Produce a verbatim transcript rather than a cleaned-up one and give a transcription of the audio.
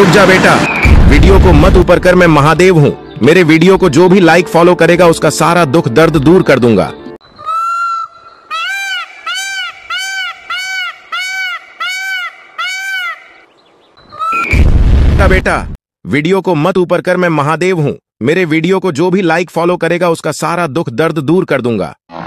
रुक जा बेटा, वीडियो को मत ऊपर कर, मैं महादेव हूँ। मेरे वीडियो को जो भी लाइक फॉलो करेगा उसका सारा दुख दर्द दूर कर दूंगा। बेटा वीडियो को मत ऊपर कर, मैं महादेव हूँ। मेरे वीडियो को जो भी लाइक फॉलो करेगा उसका सारा दुख दर्द दूर कर दूंगा।